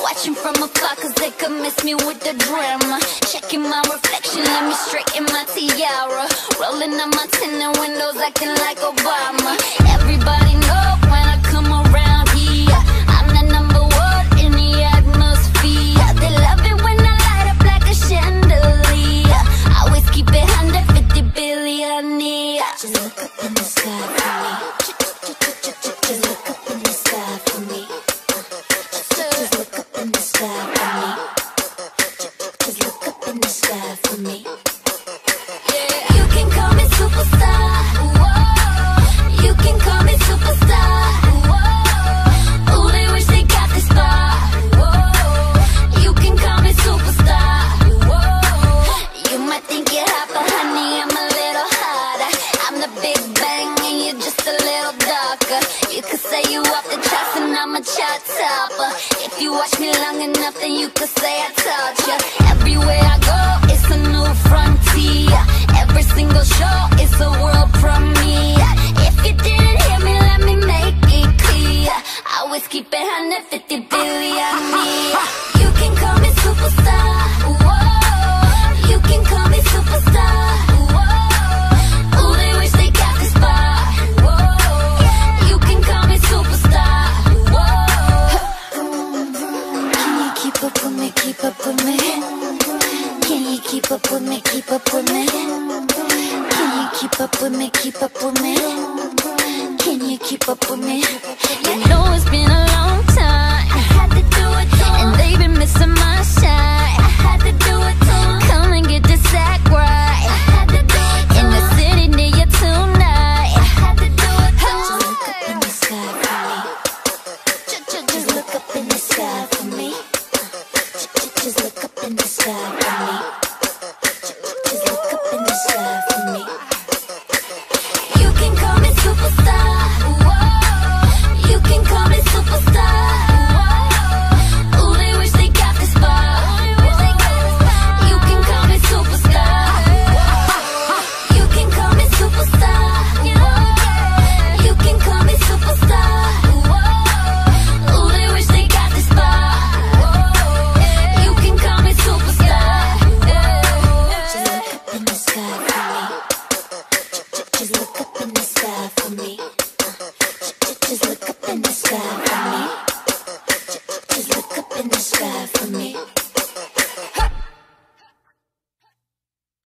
Watching from afar cause they could miss me with the drama. Checking my reflection, let me straighten my tiara. Rolling up my tinted windows, acting like Obama. Everybody know when I come around here, I'm the number one in the atmosphere. They love it when I light up like a chandelier. I always keep it 150 billion, yeah. Just look up in the sky for me. Just look up in the sky for me. Just look up in the sky for me. Just look up in the sky for me. Yeah. You can call me superstar. Whoa. You can call me superstar. Whoa. Ooh, they wish they got this far. Whoa. You can call me superstar. Whoa. You might think you're hot, but honey, I'm a little hotter. I'm the Big Bang and you're just a little darker. You could say you off the charts and I'm a chart topper. If you watch me long enough, then you could say I taught ya. Everywhere I go, it's a new frontier. Every single show is a world premiere. If you didn't hear me, let me make it clear. I always keep it 150 billion, yeah. You can call me superstar. Whoa. You can call me superstar. Whoa. Ooh, they wish they got this far. Whoa. You can call me superstar. Whoa. Can you keep up with me? Keep up with me? Can you keep up with me? Keep up with me? Can you keep up with me? Keep up with me? Can you keep up with me? You know it's been a long time